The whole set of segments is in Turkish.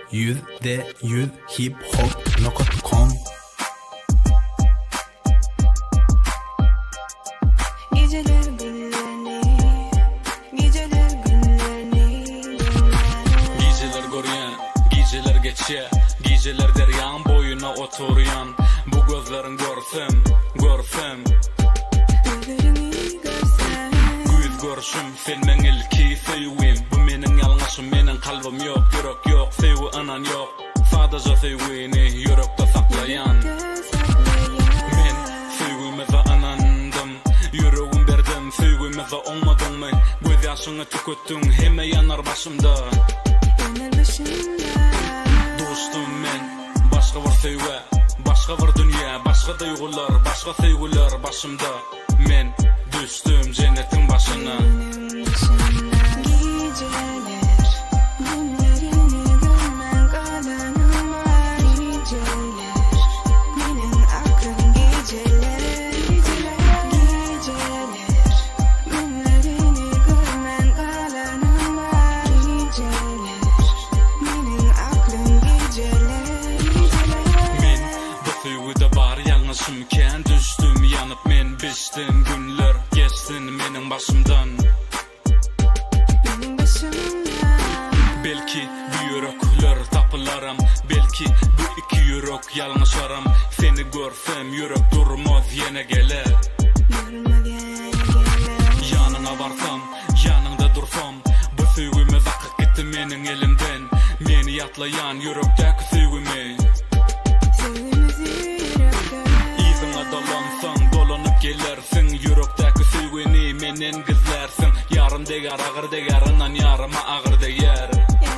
%100hiphop.com. Geceler günlerini, geceler günlerini. Geceler görýän, geceler geçe, geceler deryan boyuna oturyan. Bu gözlerin görsem, görsem. Gözlerini görsem. Göz görüşüm, filmin ilki sevgim. Bu menin yalňaşym, menin kalbim yok, yürek yok, sevgi anan yok. Sadece sevgini yürekde saklayan. Men sevgimize anandım, yüreğim berdim, sevgimize olmadın mı? Göz yaşını tükettin, heme yanar başımda. Dostum men, başka bir sevgi, başka bir dünya, başka duygular, başka sevgiler başımda. Men düştüm cennetin başına. Ken düştüm yanıp men biçtim günler geçsin menin başımdan. Belki bu yürekler tapılarım, belki bu iki yürek yalnızlarım. Seni görsem yürek durmaz yine gelir. Yanına varsam, yanında dursam, bu sevgimiz akıp gitti menin elimden. Meni yatlayan yürekteki sevgimi. Dolanıp gelersin yürekteki sevgini menen gizlersin. Yarım deger ağır degerinden yarıma ağır deger.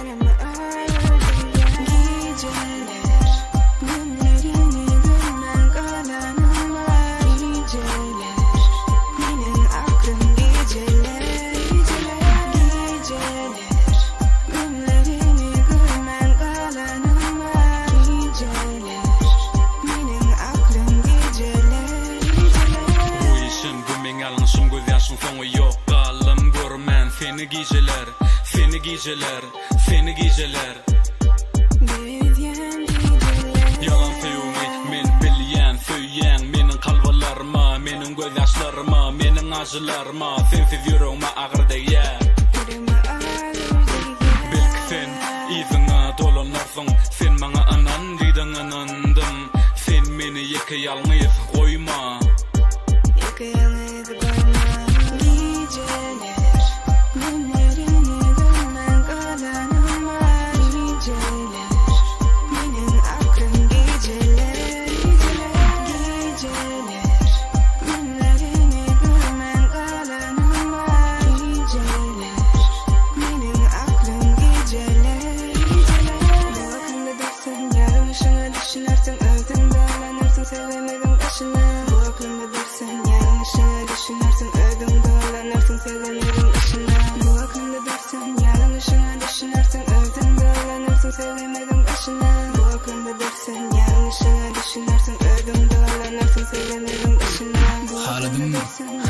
Sonu yok kalım görmen seni geceler, seni geceler, seni geceler. Yalan sevgi men bilyen, söyyen menin kalbalarıma, menin göz yaşlarıma, menin acılarıma. Sensiz yüreğime ağır değer. Belki sen izine dolanarsın, sen bana anan dedin anandım. Sen meni yeke yalnız koyma. Haladım